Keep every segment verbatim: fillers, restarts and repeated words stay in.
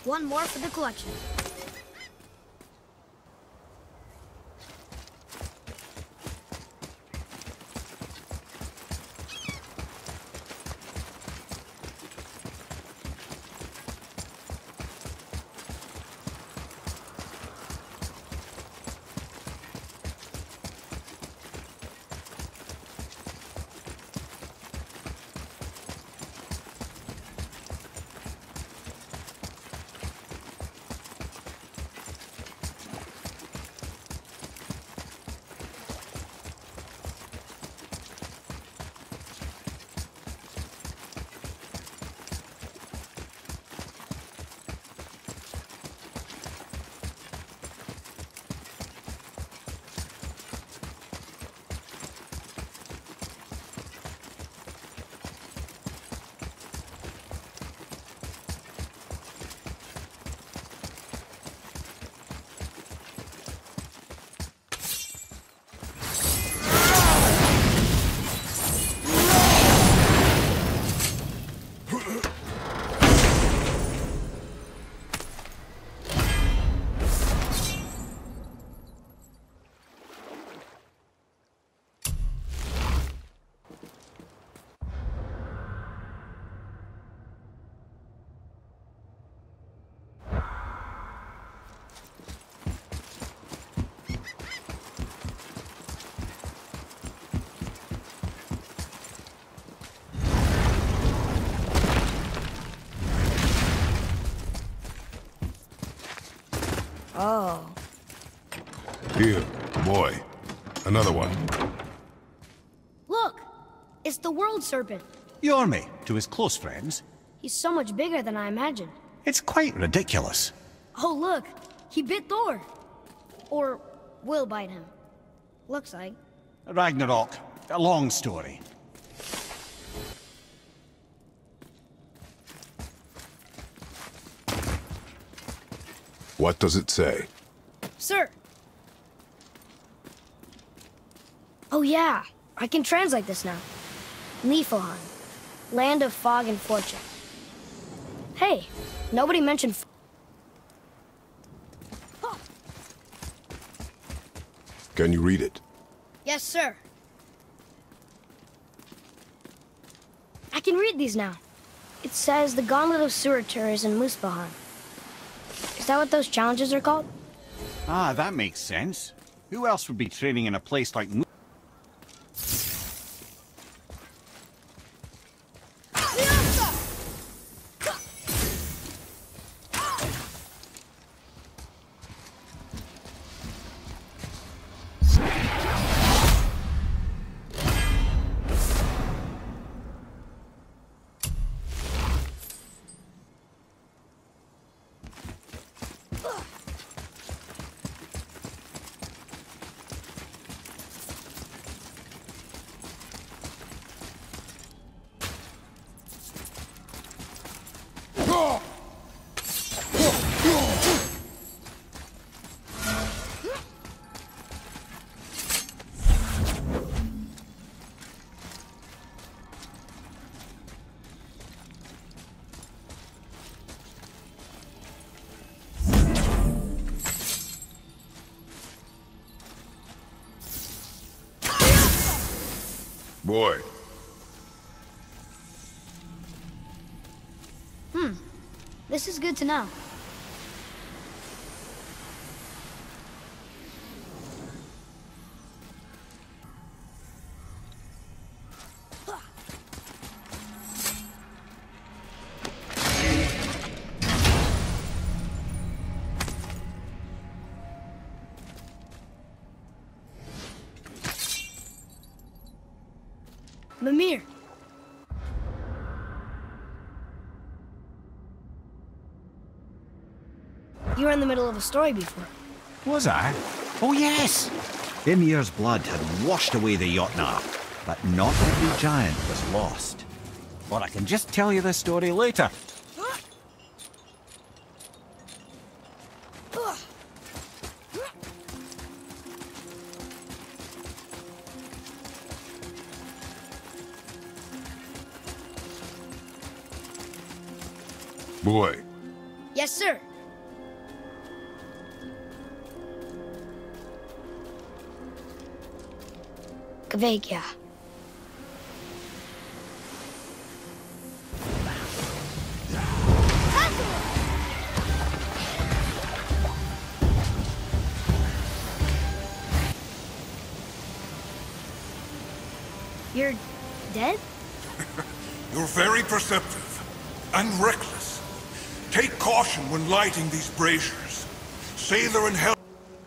One more for the collection. Oh. Here, boy. Another one. Look! It's the World Serpent. Yormi, to his close friends. He's so much bigger than I imagined. It's quite ridiculous. Oh, look! He bit Thor! Or will bite him. Looks like. Ragnarok. A long story. What does it say? Sir! Oh yeah, I can translate this now. Niflheim, land of fog and fortune. Hey, nobody mentioned f Can you read it? Yes, sir. I can read these now. It says the Gauntlet of Surtur is in Muspelheim. Is that what those challenges are called? Ah, that makes sense. Who else would be training in a place like Mu- Boy. Hmm. This is good to know. Mimir. You were in the middle of a story before. Was I? Oh yes! Ymir's blood had washed away the Jotnar, but not every giant was lost. But I can just tell you the story later. Boy. Yes, sir. Kveikja. You're dead? You're very perceptive and reckless. Take caution when lighting these braziers. Sailor and Hel-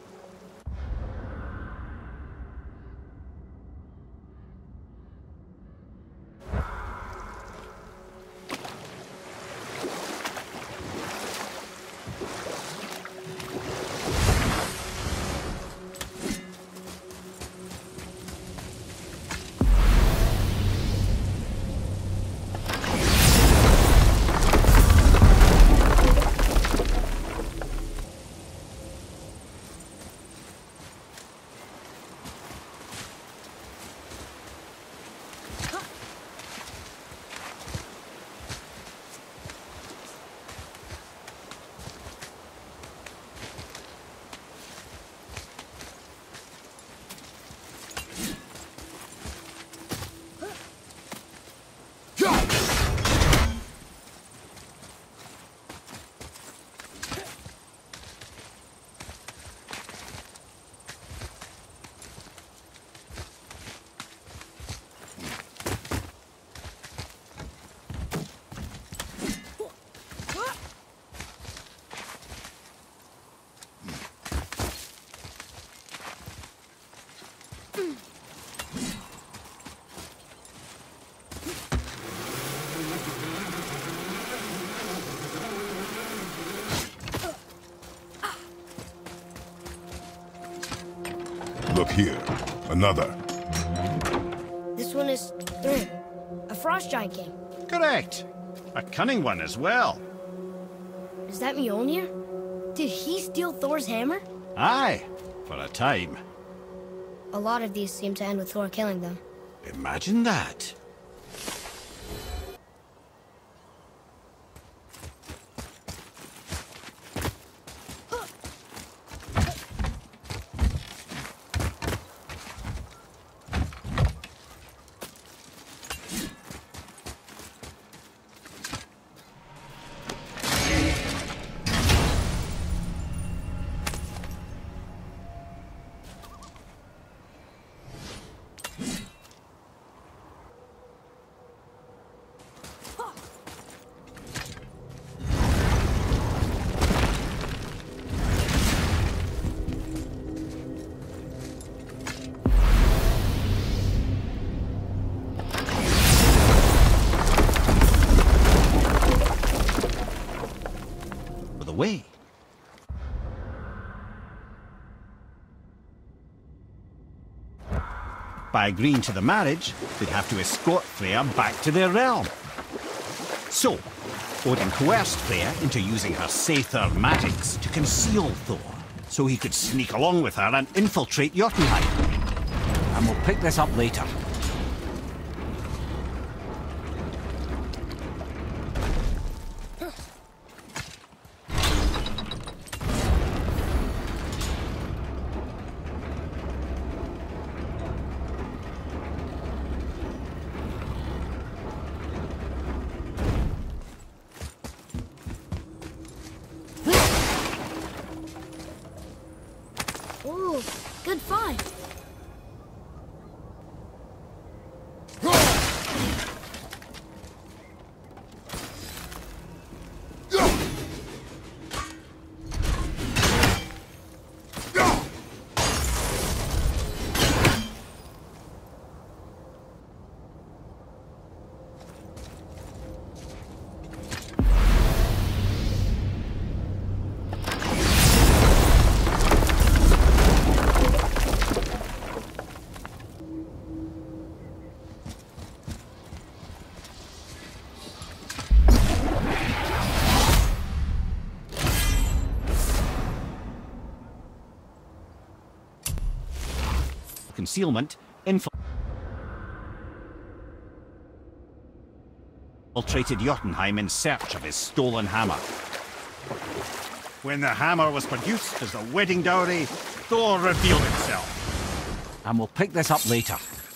Look here. Another. This one is Thrym, a frost giant king. Correct. A cunning one as well. Is that Mjolnir? Did he steal Thor's hammer? Aye, for a time. A lot of these seem to end with Thor killing them. Imagine that. Way. By agreeing to the marriage, they'd have to escort Freya back to their realm. So, Odin coerced Freya into using her Seithar magics to conceal Thor, so he could sneak along with her and infiltrate Jotunheim. And we'll pick this up later. Ooh, good find. Concealment, infiltrated Jotunheim in search of his stolen hammer. When the hammer was produced as the wedding dowry, Thor revealed himself. And we'll pick this up later.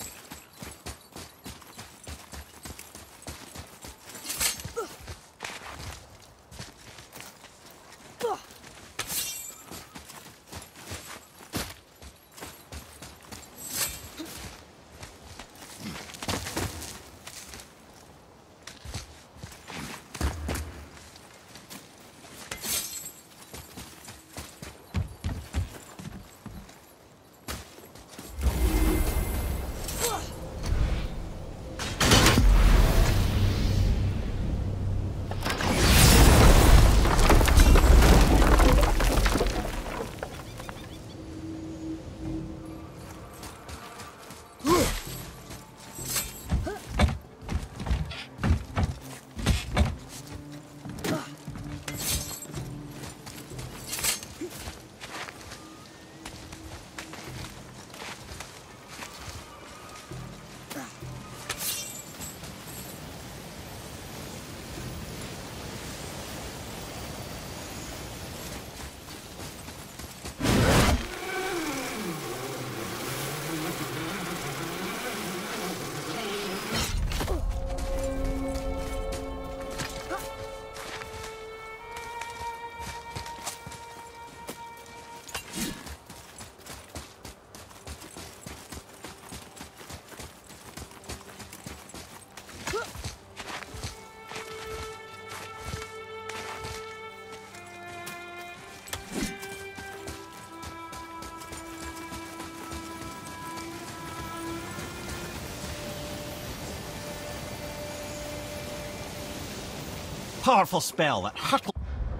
Powerful spell that hurtled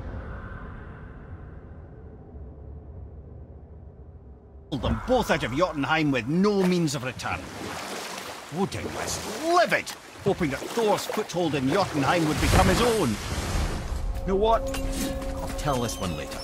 them both out of Jotunheim with no means of return. Odin was livid, hoping that Thor's foothold in Jotunheim would become his own. You know what? I'll tell this one later.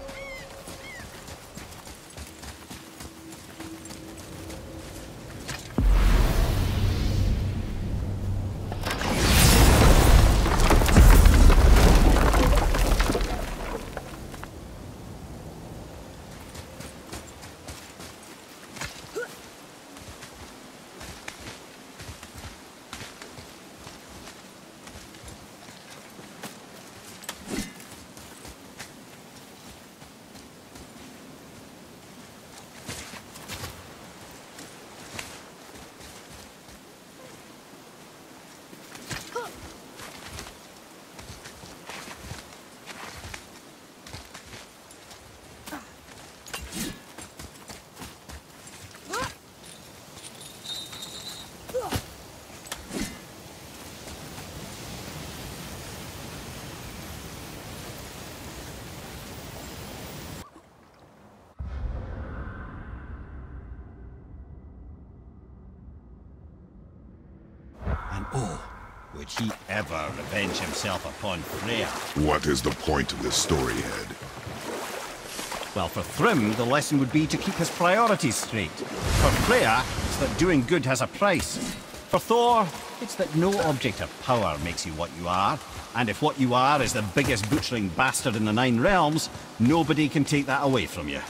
And oh, would he ever revenge himself upon Freya? What is the point of this story, Head? Well, for Thrym, the lesson would be to keep his priorities straight. For Freya, it's that doing good has a price. For Thor, it's that no object of power makes you what you are. And if what you are is the biggest butchering bastard in the Nine Realms, nobody can take that away from you.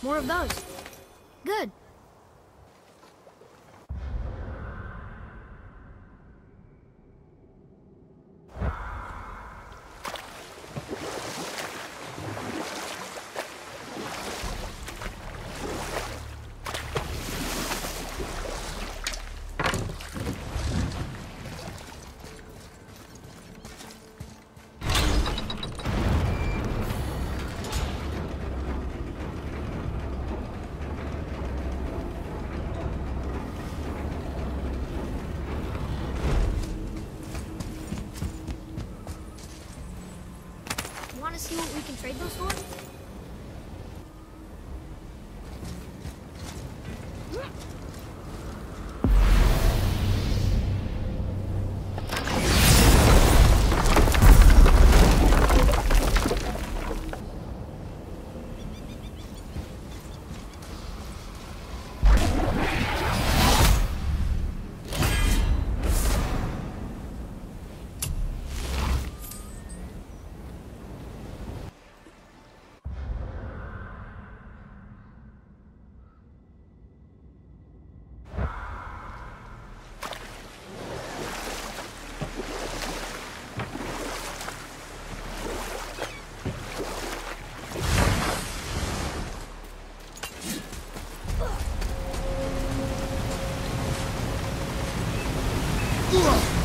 More of those. Good. Want to see what we can trade those for? Ugh!